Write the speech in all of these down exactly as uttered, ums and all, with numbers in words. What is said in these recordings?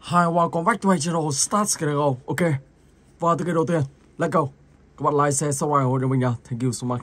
Hi, welcome back to my channel Start Go. Ok. Và từ cái đầu tiên, let's go. Các bạn like, share, subscribe ủng hộ cho mình nha. Thank you so much.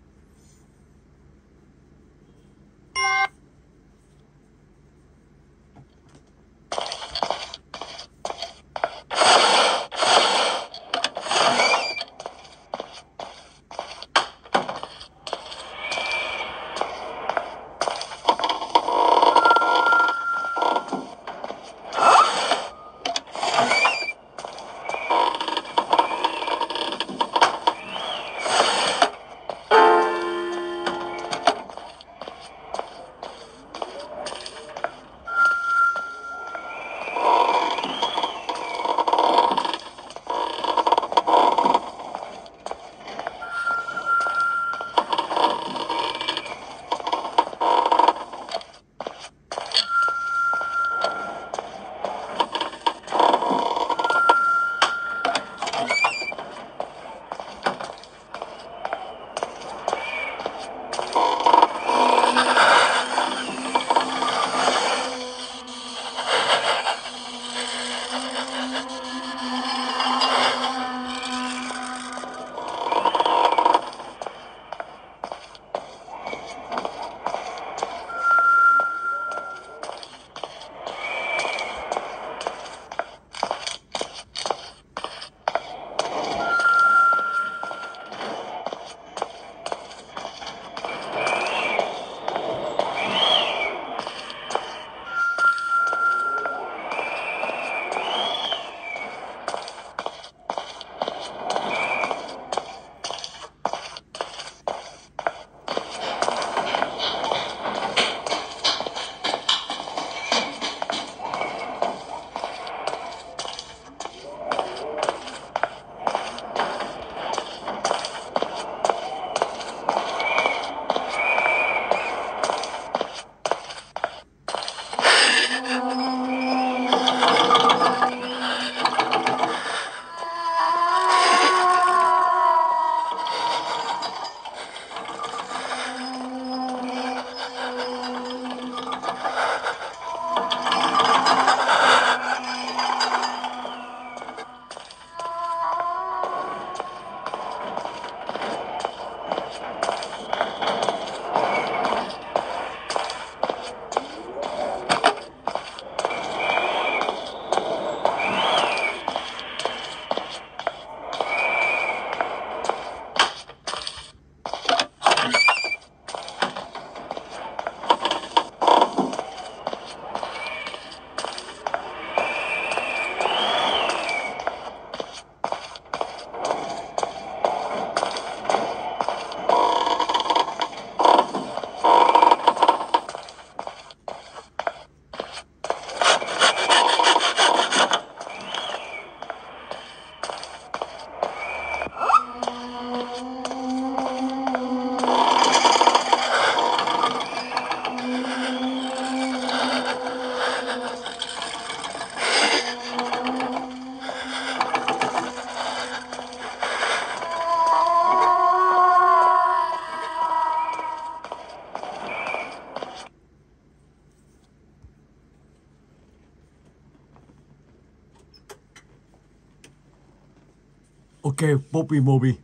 Ok, Bobby Bobby.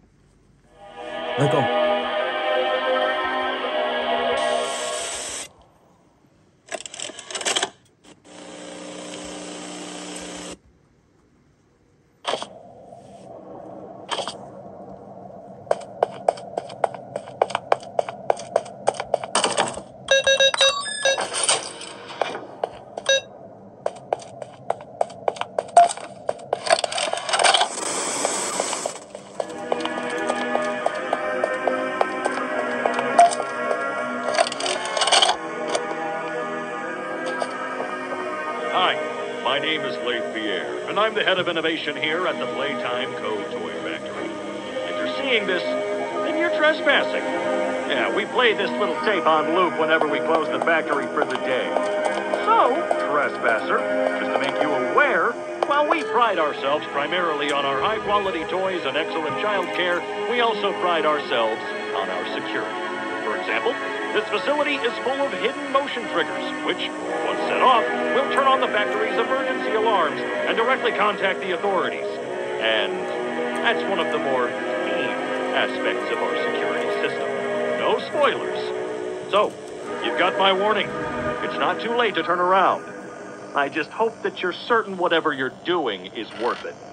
Let's go. My name is Leif Pierre, and I'm the head of innovation here at the Playtime Co. Toy Factory. If you're seeing this, then you're trespassing. Yeah, we play this little tape on loop whenever we close the factory for the day. So, trespasser, just to make you aware, while we pride ourselves primarily on our high-quality toys and excellent child care, we also pride ourselves on our security. example, this facility is full of hidden motion triggers, which, once set off, will turn on the factory's emergency alarms and directly contact the authorities. And that's one of the more tame aspects of our security system. No spoilers. So, you've got my warning. It's not too late to turn around. I just hope that you're certain whatever you're doing is worth it.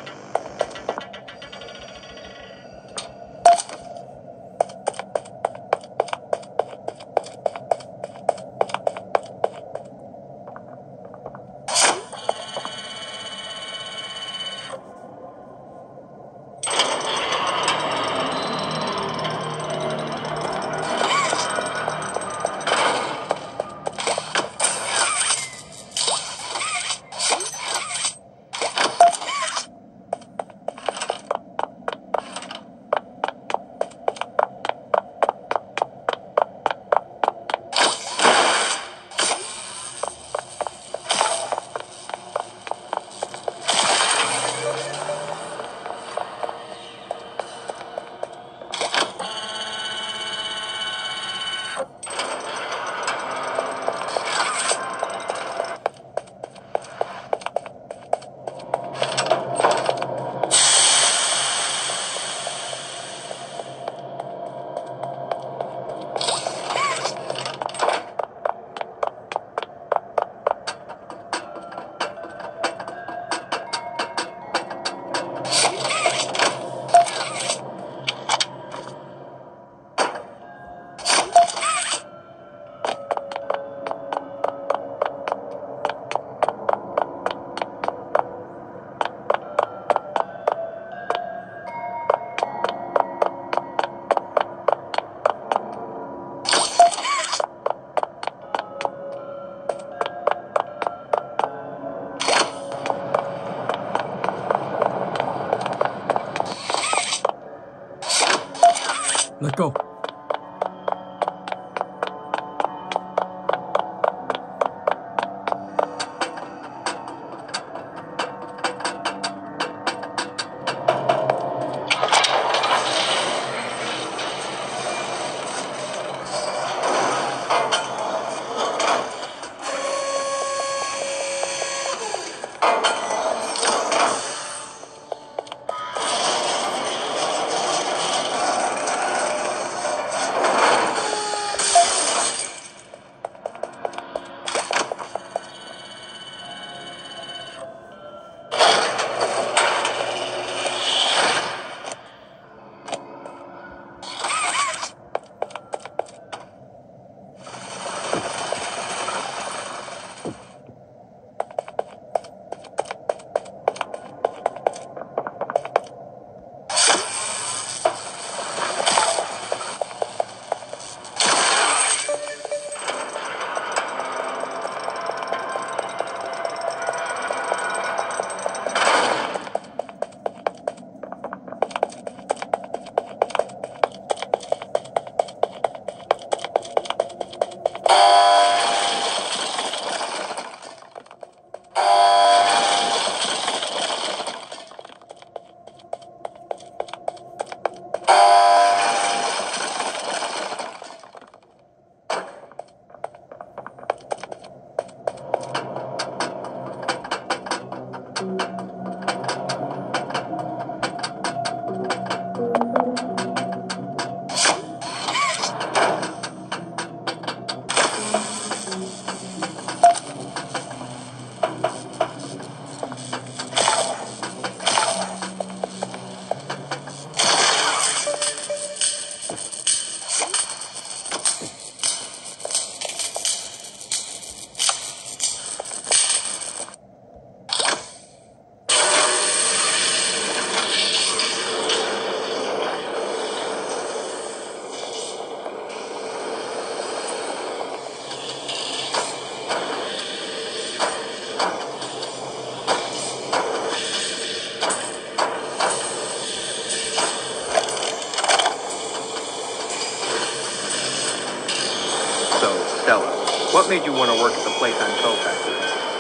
Let go. What made you want to work at the Playtime Co. factory?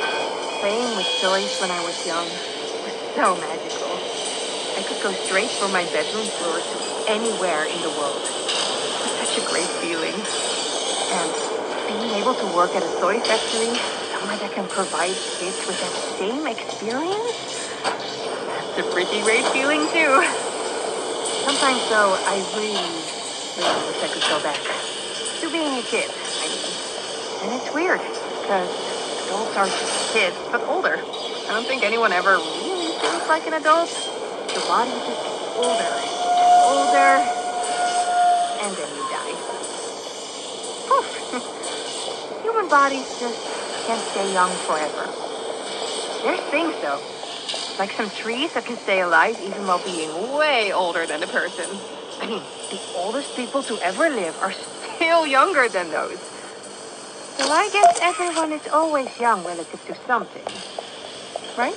Playing with toys when I was young was so magical. I could go straight from my bedroom floor to anywhere in the world. It was such a great feeling. And being able to work at a toy factory like I can provide kids with that same experience? That's a pretty great feeling, too. Sometimes, though, I really, really wish I could go back to being a kid, I mean. And it's weird, because adults are just kids, but older. I don't think anyone ever really feels like an adult. The body just gets older, older, and then you die. Poof. Human bodies just can't stay young forever. There's things, though, like some trees that can stay alive even while being way older than a person. I mean, the oldest people to ever live are still younger than those. So I guess everyone is always young relative to something, right?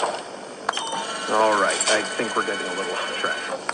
All right, I think we're getting a little off track.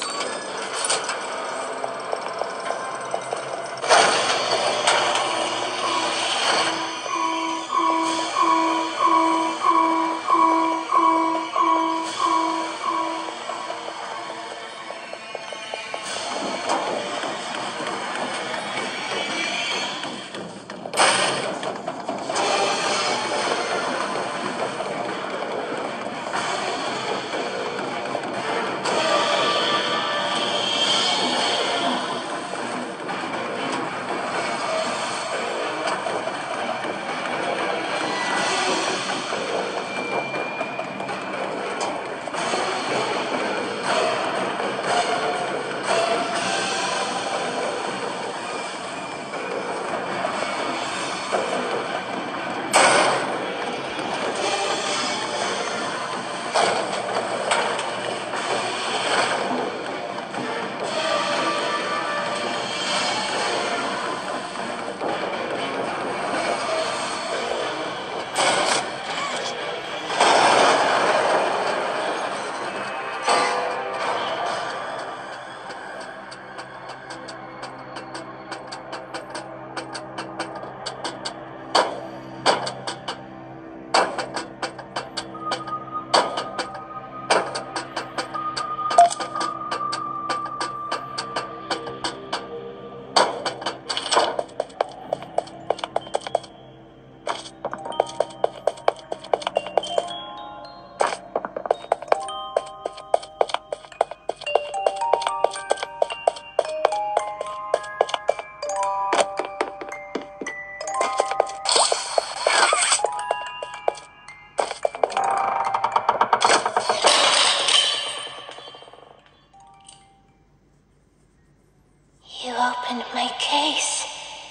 opened my case.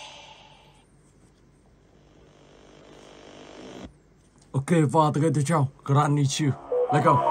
Ok, và từ tiếp theo, Granny Chu. Let's go.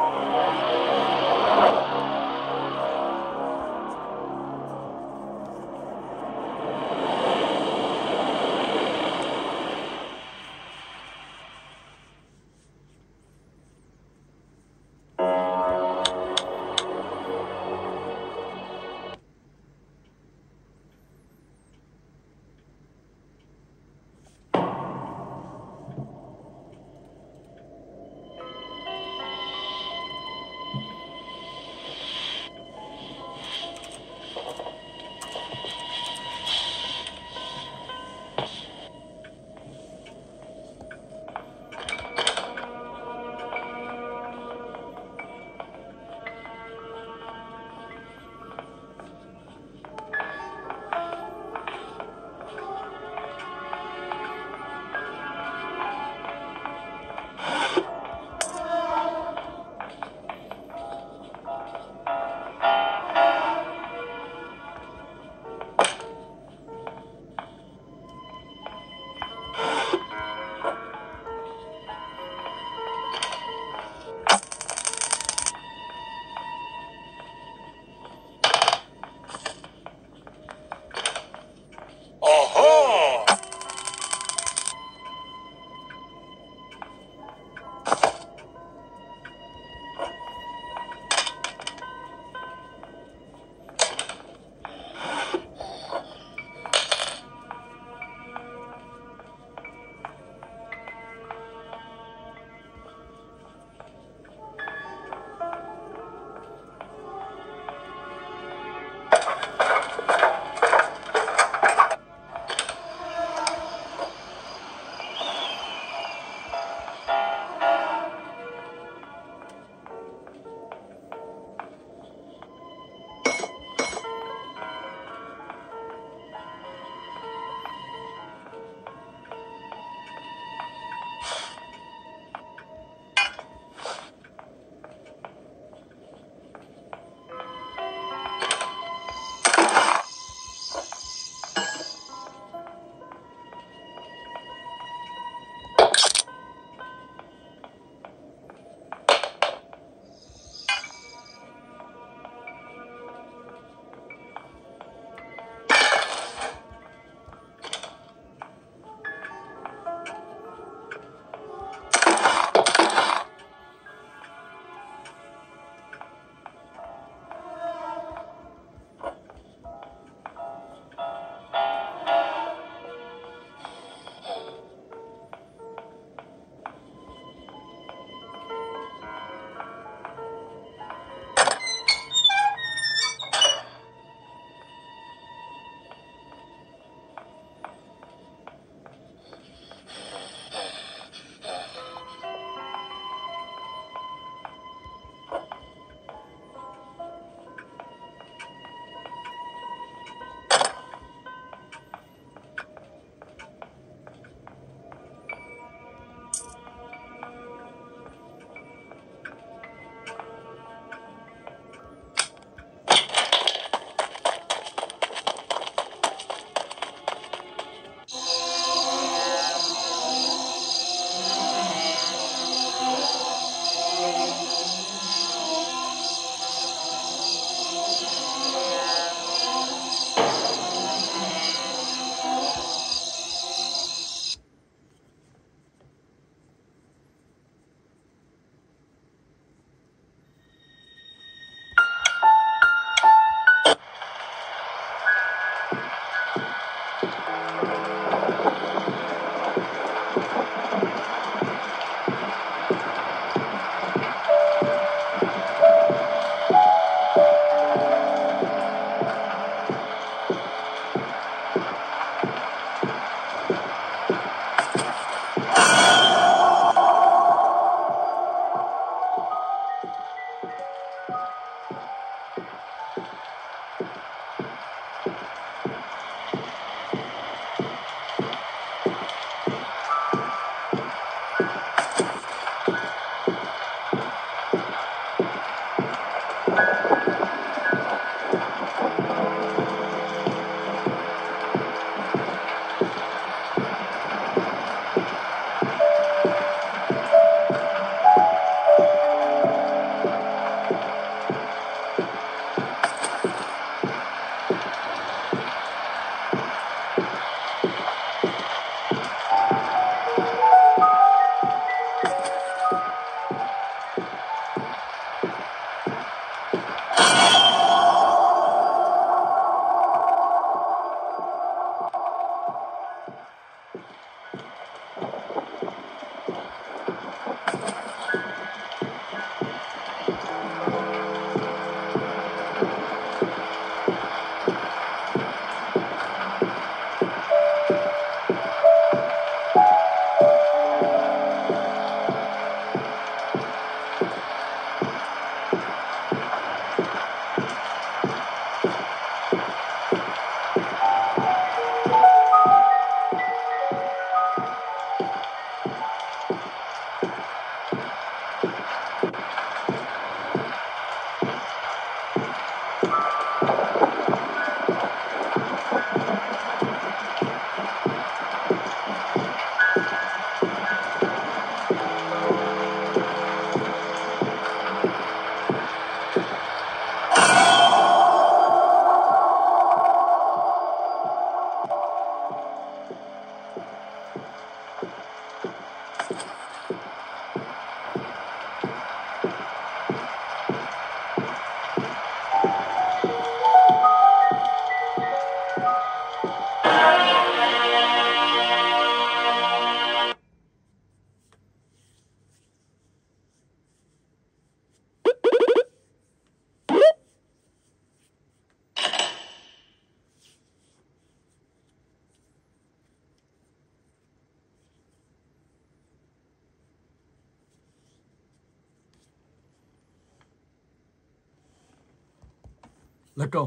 Let's go.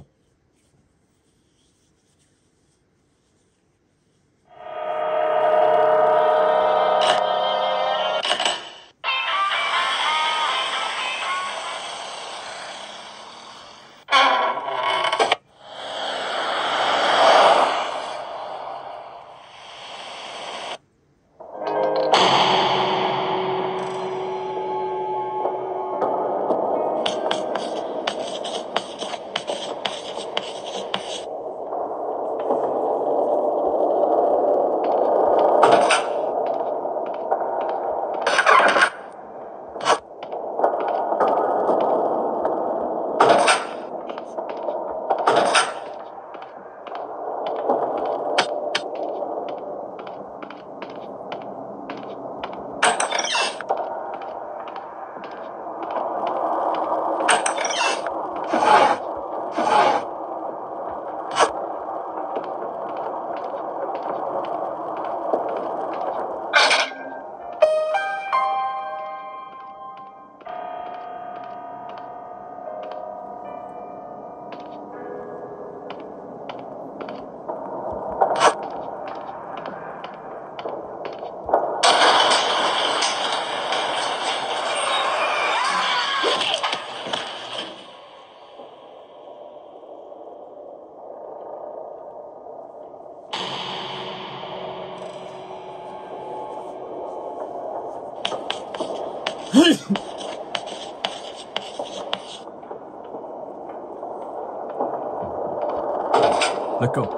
Let's go.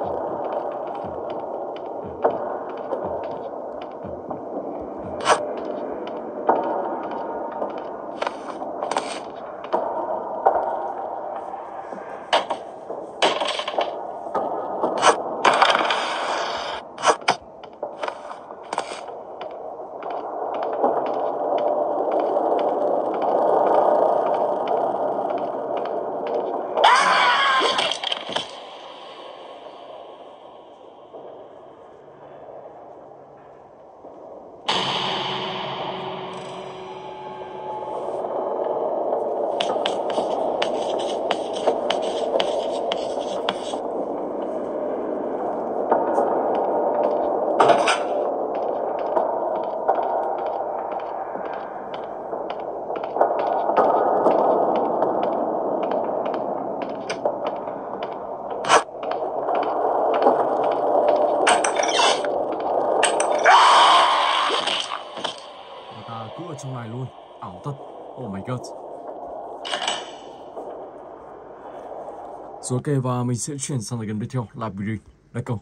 Trong này luôn, ảo thật. Oh my god. Rồi ok, và mình sẽ chuyển sang cái gần tiếp theo là Breeding. Let's go.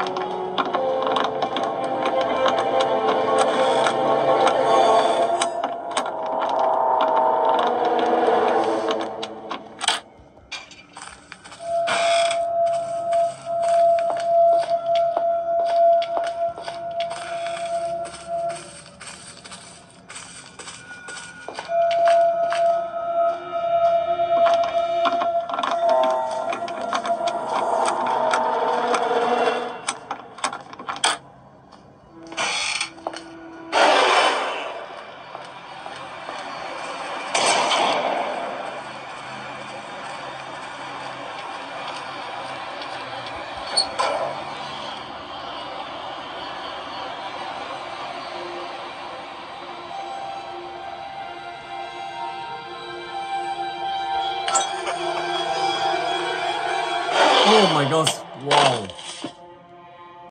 Oh my god, wow.